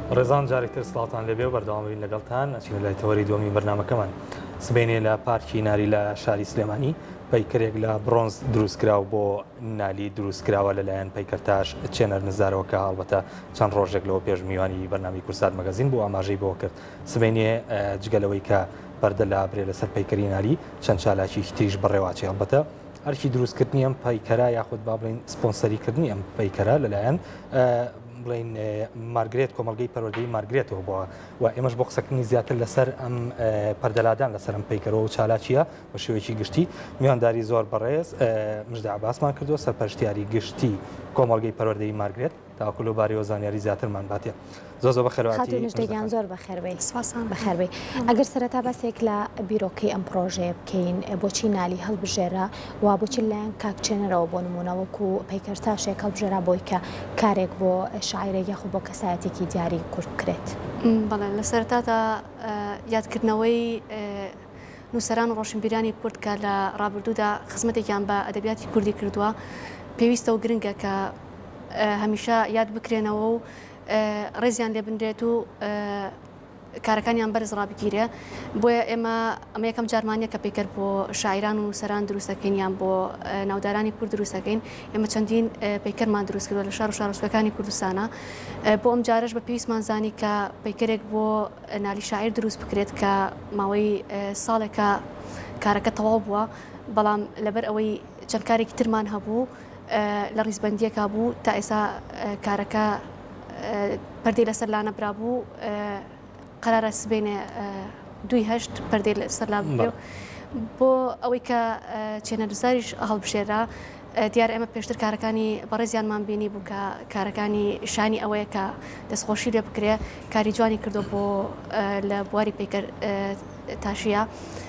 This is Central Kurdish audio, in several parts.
ڕێزان جارێکتر سڵاتان لەبێ و بەردەوامبووین لەگەڵتان ئەچینە لای تەوەری دووەمی بەرنامەکەمان. سبەینێ لە پارکی ناری لە شاری سلێمانی پەیکەرێک لە برۆنز دروستکراو بۆ نالی دروستکراوە لەلایەن پەیکەرتاش چێنەر نزارەوە کە هەڵبەتە چەند ڕۆژێک لەوە پێش میوانی بەرنامی کورسات مەگەزین بۆ ئاماژەی بۆ کرد. سبەینێ جگەلەوەی کە بەردە لە برێ لەسەر پەیکەری ناری چەند چالاکی تریش بڕێواچی هەڵبەتە هەرکی دروستکردنی ئەم پەیکەرە یاخود با بڵین سپۆنسەریکردنی ئەم پەیکەرە لەلایەن بڵین مارگرێت کۆمەلگەی پەروەردەیی مارگرێتەوە بووە و ئێمەش بۆ قسەکردنی زیاتر لەسەر ئەم پەردەلادان لەسەر ئەم پەیکەرەوە و چالاکیە بە شێوەیەکی گشتی میوانداری زۆر بەڕێز مژدە عەباسمان کردووە سەرپەرشتیاری گشتی کۆمەڵگەی پەروەردەیی مارگرێت تاوەکو لەو بارەیەوە زانیاری زیاترمان باتێ. زۆر بەخێرهاتی نوشتەگیان زۆر بەخێربێ سپاسان بەخێربێ. ئەگەر سەرەتا باسێک لە بیرۆکەی ئەم پرۆژەیە بکەین بۆچی نالی هەڵبژێرە و بۆچی لایەن کاکچێنەرەوە بۆ نمونە وەکو پەیکەرتاشێک هەڵبژێرا بۆی کە کارێک بۆ شاعیرێک یاخود بۆ کەسایەتێکی دیاری کورد بکرێت. بەڵێ لە سەرەتادا یادکردنەوەی نووسەران و ڕۆشنبیرانی کورد کە لە ڕابردوودا خزمەتێکیان بە ئەدەبیاتی کوردی کردووە پێویستە و گرنگە کە هەمیشە یاد بکرێنەوە و ڕێزیان لێ بندرێت و کارەکانیان بەرز ڕابگیرێ. بۆیە ئێمە ئەمە یەکەم جارمانیە کە پێکرد بۆ شاعیران و نووسەران دروستەکەینیان بۆ ناودارانی کورد دروستەکەین. ئێمە چەندین پەیکەرمان دروست کردووە لە شار و شارۆچکەکانی کوردستانە. بۆ ئەم جارش بە پێویستمان زانی کە پەیکەرێک بۆ نالی شاعیر دروست بکرێت کە ماوەی ساڵێکە کارەکە تەواو بووە، بەڵام لەبەر ئەوەی چەند کارێکی ترمان هەبوو لە ڕیزبەندیەکە بوو تا ئێستا کارەکە پەردەی لەسەر لا نەبرابوو. قرارە سبەینێ 2/8 پەردەی لەسەر لا بێ بۆ ئەوەی کە چێنەرزاریش هەڵبژێرا. دیارە ئێمە پێشتر کارەکانی بەڕێزیانمان بینی بوو کە کارەکانی شانی ئەوەیە کە دەستخۆشی لێ بکرێ کاری جوانی کردو بۆ لە بواری پەیکەر تاشیە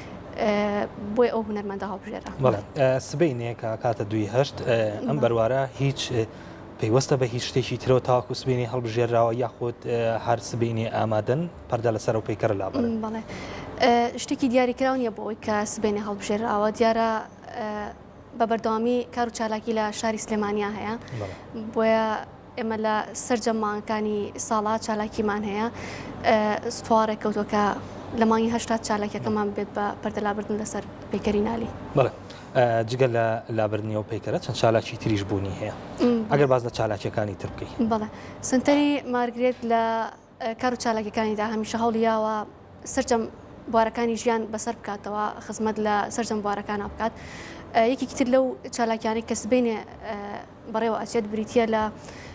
بۆی ئەو هونەرمەندە هەڵبژێرا. سبەینێ کە کاتە 2/8 ئەم بەروارە هیچ پێیوەستە بە هیچ شتێکی ترەوە تاواکو سبەینی هەڵبژێراوە یاخود هەر سبەینی ئامادەن پەردە لەسەر و پەیکەرە لابەرن. بەڵێ شتێکی دیاریکراو نیە بۆ ئەوەی کە سبەینی هەڵبژێراوە. دیارە بە بەردەوامی کار و چالاکی لە شاری سلێمانیا هەیە، بۆیە ئێمە لە سەرجەمانەکانی ساڵا چالاکیمان هەیە. سوارێک کەوتووە لە مانگی 80 چالاکیەکەمان بێت بە پەردە لابردن لەسەر پەیکەری نالی. جگە لە لابردنی و پەیکەرە چەند چالاکی تریش بوونی هەیە. ئەگەر باز لە چالاکیەکانی تر بکەیت. بەڵێ سنتەری مارگرێت لە کار و چالاکیەکانیدا هەمیشە هەوڵیاوە سەرجەم بوارەکانی ژیان بەسەر بکاتەوە، خزمەت لە سەرجەم بوارەکانە بکات. یەکێکی تر لەو چالاکیانی کە سبەینێ بەڕێوە ئەچێت بریتە لە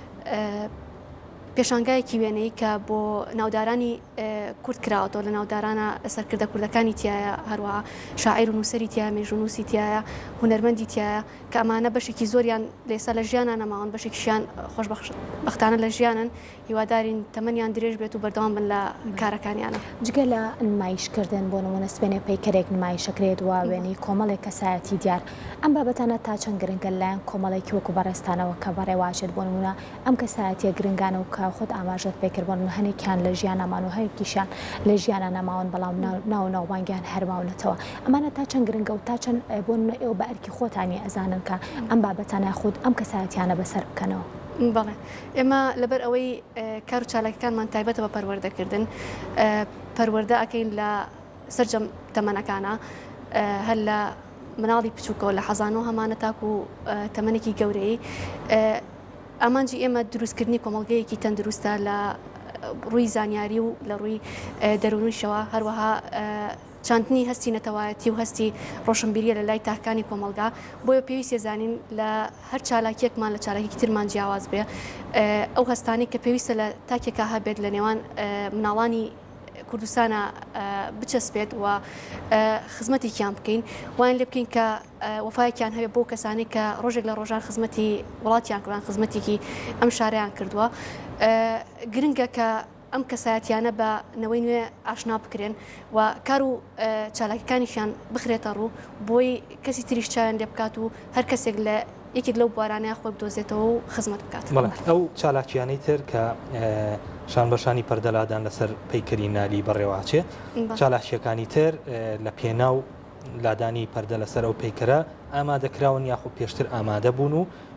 پێشانگایەکی وێنەی کە بۆ ناودارانی کورد کراوەتەوە لە ناودارانە سەرکردە کوردەکانی تایە، هەروەها شاعیر و نووسەری تایە، مێژونووسی تایە، هونەرمەندی تایە کە ئەمانە بەشێکی زۆریان لێسا لە ژیانە نەماون، بەشێکیشیان خۆشبەختانە لە ژیانن، هیوادارین تەمەنیان درێژ بێت و بەردەوام بن لە کارەکانیانە. جگە لە نمایشکردن بۆ نمونە سبەینێ پەیکەرێک نمایشەکرێت و وێنەی کۆمەڵێک کەسایەتی دیار ئەم بابەتانە تا چەند گرنگە لایەن کۆمەڵێکی وەکو بەڕێستانەوە کە بەڕێواچێت بۆ نمونە ئەم کەسایەتیە گرنگانە و کە خۆت ئاماژەت پێکردبوون هەنێکیان لە ژیانەمان و هەیەکیشان لە ژیانە نەماون بەڵام ناو ناوبانگیان هەرماونەتەوە. ئەمانە تا چەند گرنگە و تا چەند بۆ ئێوە بە ئەرکی خۆتانی ئەزانن کە ئەم بابەتانە خود ئەم کەسایەتیانە بەسەر بکەنەوە. بەڵێ ئێمە لەبەر ئەوەی کار و چالاکیەکانمان تایبەتە بە پەروەردەکردن، پەروەردە ئەکەین لە سەرجەم تەمەنەکانە، هەر لە مناڵی بچووکەوە لە حەزانەوە هەمانە تاکو تەمەنێکی گەورەی. ئامانجی ئێمە دروستکردنی کۆمەڵگەیەکی تەندروستە لە ڕووی زانیاری و لە ڕووی دەرونیشەوە، هەروەها چاندنی هەستی نەتەوایەتی و هەستی ڕۆشنبیریە لە لای تاکانی کۆمەلگا. بۆیە پێویستە زانین لە هەر چالاکیەکمان لە چالاکی ترمان جیاواز بێ ئەو هەستانی کە پێویستە لە تاکێکا هەبێت لە نێوان مناڵانی کوردستانە بچەسبێت و خزمەتێکیان بکەین، وان لێ بکەین کە وەفایەکیان هەبێت بۆ کەسانی کە ڕۆژێک لە ڕۆژان خزمەتی وڵاتیان کردوان، خزمەتێکی ئەم شارەیان کردووە. گرنگە کە ئەم کەسایەتیانە بە نەوەی نوێ ئاشنا بکرێن و کار و چالاکیەکانیشیان بخرێتە ڕوو بۆی کەسی تریش چاویان لێ بکات و هەر کەسێک لە یەکێک لەو بوارانەیە خۆی بدۆزێتەوە و خزمەت بکات. ئەو چالاکیانەی تر کە شان بەشانی پەردەلادان لەسەر پەیکەری نالی بەڕێواچێ، چالاکیەکانی تر لە پێناو لادانی پەردە لەسەر ئەو پەیکەرە ئامادەکراون یاخود پێشتر ئامادە بوون و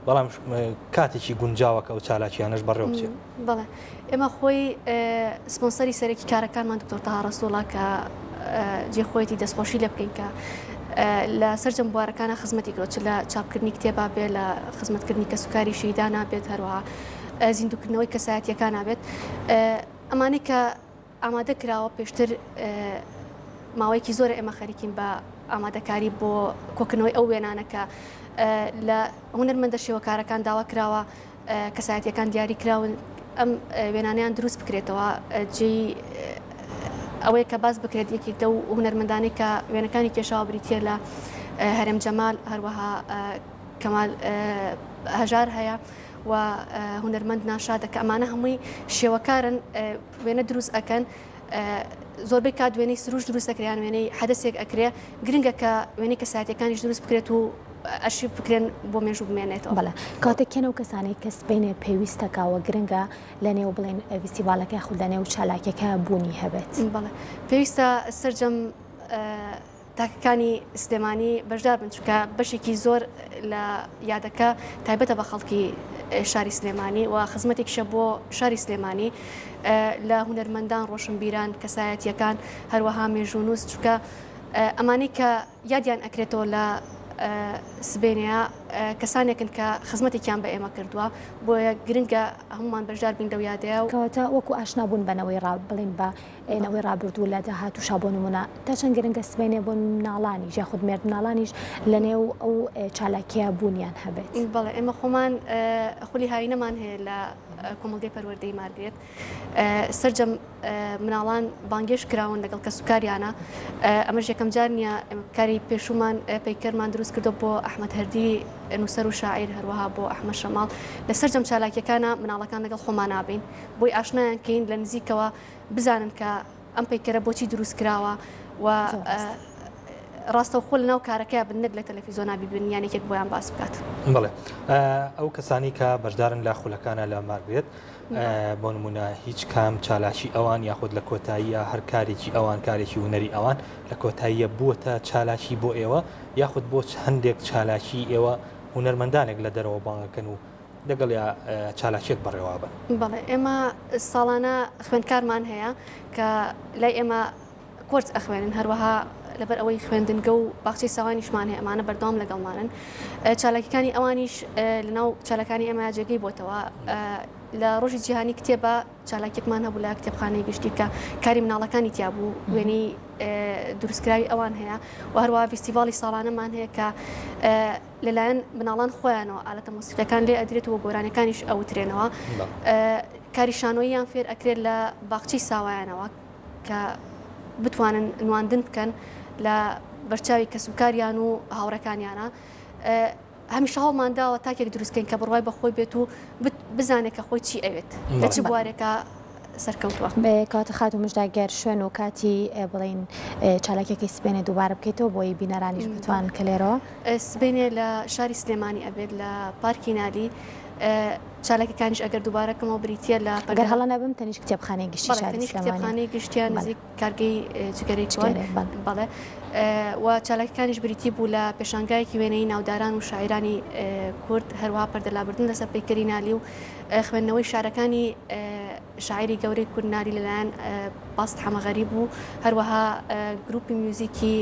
بەڵام کاتێکی گونجاوەکە و چالاکیانش بەڕێوە بچێت. بەڵێ ئێمە خۆی سپۆنسەری سەرەکی کارەکانمان دکتۆر تاها ڕەسوڵا کە جێخۆیەتی دەستخۆشی لێ بکەین کە لە سەرجەم بوارەکانە خزمەتی کرۆچ لە چاپکردنی کتێبا بێت لە خزمەتکردنی کەسوکاری شیدا نابێت هەروەها زیندوکردنەوەی کەسایەتیەکان نابێت ئەمانەی کە ئامادە کراوە پێشتر ماوەیەکی زۆر ئێمە خەریکین بە ئامادەکاری بۆ کۆکردنەوەی ئەو وێنانەکە لە هونەرمەندە شێوەکارەکان داوا کراوە کەسایەتیەکان دیاری کراون ئەم وێنانیان دروست بکرێتەوە جێی ئەوەیە کە باز بکرێت یەکێکدە و هونەرمەندانی کە وێنەکانی کێشاوە بریتە لە هەرێم جەمال هەروەها کەمال هەژار هەیە و هونەرمەند ناشادە کە ئەمانە هەمووی شێوەکارن وێنە دروست ئەکەن زۆربەی کات وێنەی سروش دروست ئەکریان وێنەی حەدەسێک ئەکرێ گرنگە کە وێنەی کەسایەتیەکانیش دروست بکرێت و ئەشی بکرێن بۆ مێژوو بمێنێتەوە. بەڵێ کاتێکێنە و کەسانی کە سبینێ پێویستەکەوە گرنگە لە نێو بڵێن فیستیڤالەکە خود لە نێو چالاکیەکە بوونی هەبێت. بەڵێ پێویستە سەرجەم تاکەکانی سلێمانی بەشدار بن چونکە بەشێکی زۆر لە یادەکە تایبەتە بە خەڵکی شاری سلێمانی و خزمەتێکیشە بۆ شاری سلێمانی لە هونەرمەندان ڕۆشنبیران کەسایەتیەکان هەروەها مێژوونووس چونکە ئەمانەی کە یادیان ئەکرێتەوە لە سبێنەیە کەسانێکن کە خزمەتێکیان بە ئێمە کردووە بۆیە گرنگە هەمومان بەشدار بین لەو یادەیە و کەواتە وەکو ئاشنابوون بەنەوەی بڵین بە ئێنەوەی ڕابردوو لە داهات و شابۆنمونە تا چەند گرنگە سبێنێ بۆ مناڵانیش یا خود مێرد مناڵانیش لە نێو ئەو چالاکیە بوونیان هەبێت. بەڵێ ئێمە خۆمان خولی هاوینەمان هەیە لە کۆمەڵگەی پەروەردەی مارگرێت سەرجەم مناڵان بانگێش کراون لەگەڵ کەسوکاریانە ئەمەش یەکەم جار نییە کاری پێشومان پەیکەرمان دروست کردو بۆ ئەحمەد هەردی نووسەر و شاعیر هەروەها بۆ ئەحمەد شەماڵ لە سەرجەم چالاکیەکانە مناڵەکان لەگەڵ خۆمان نابین بۆی ئاشنایان کەین لە نزیکەوە بزانن کە ئەم پەیکەرە بۆچی دروست کراوە و ڕاستەوخۆ لەناو کارەکەی بنەک لە تەلەڤیزۆنا بیبن یانێکێک بۆیان باس بکات. بڵێ ئەو کەسانی کە بەشدارن لە خولەکانە لە مارگرێت بۆ نمونە هیچ کام چالاشی ئەوان یاخود لە کۆتاییە هەر کارێکی ئەوان کارێکی هوەری ئەوان لە کۆتاییە بووە چالاشی بۆ ئێوە یاخود بۆ هەندێک چالاشی ئێوە هونەرمەندانێک لە دەرەوە بانگەکەن و لەگەڵ چالاشێک بەڕێوە بن. بەڵێ ئێمە ساڵانە خوێندکارمان هەیە کە لای ئێمە کۆرس ئەخوێنن هەروەها لەبەر ئەوەی خوێندنگە و باخچەی ساوانیشمان هەیە ئەمانە بەردەوام لەگەڵمانن چالاکیەکانی ئەوانیش لەناو چالاکانی ئێمە جێگەی بۆتەوە لە ڕۆژی جیهانی کتێبە چالاکێکمان هەبوو لە کتێبخانەی گشتی کە کاری مناڵەکانی تیابوو وێنەی دروستکراوی ئەوان هەیە و هەروەها فیستیڤاڵی ساڵانەمان هەیە کە لەلایەن مناڵان خۆیانەوە ئالەتە مۆسیقیەکان لێ ئەدرێتەوە گۆرانەکانیش ئەوترێنەوە کاری شانۆییان فێر ئەکرێت لە باخچەی ساوایانەوە کە بتوانن نواندن بکەن لە بەرچاوی کەسوکاریان و هاوڕەکانیانە هەمیشە هەڵمانداوە تاکێک دروستکەین کە بڕوای بەخۆی بێت و بزانێت کە خۆی چی ئەوێت لە چ بوارێکە سەرکەوتووە بە کاتە خات و مژداگەر شوێن و کاتی بڵین چالاکێکی سبێنێ دووبارە بکەیتەوە بۆی بینەرانیش بتوان کە لێرەوە سبێنێ لە شاری سلێمانی ئەبێت لە پارکی نالی چالاکەکانیش ئەگەر دووبارەکەمەوە بریتە لە ئەگەر هەڵە نەبم تەنیش کتێبخانەی گشتی شاری کتێبخانەی گشتیان نزیک کارگەی جگەرەی چوان بەڵێ و چالاکەکانیش بریتی بوو لە پێشانگایەکی وێنەی ناوداران و شاعیرانی کورد هەروەها پەردەلابردن لەسەر پەیکەری نالی و خوێندنەوەی شارەکانی شاعری گەورەی کورد نالی لەلایەن باست حەمەغەریب بوو هەروەها گروپی میوزیکی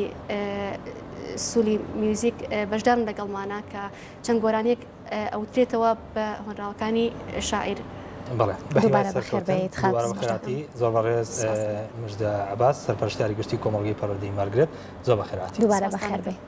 سولی میوزیک بەشدارن لەگەڵمانە کە چەند گۆرانێک ئەوترێتەوە بە هۆنراوەکانی شاعیر. بەڵێ دووبارە بەخێربێت خاتی زۆر بەڕێز مژدە عەباس سەرپەرشتیاری گشتی کۆمەڵگەی پەروەردەی مارگرێت زۆر بەخێراتی دووبارە بەخێربێت.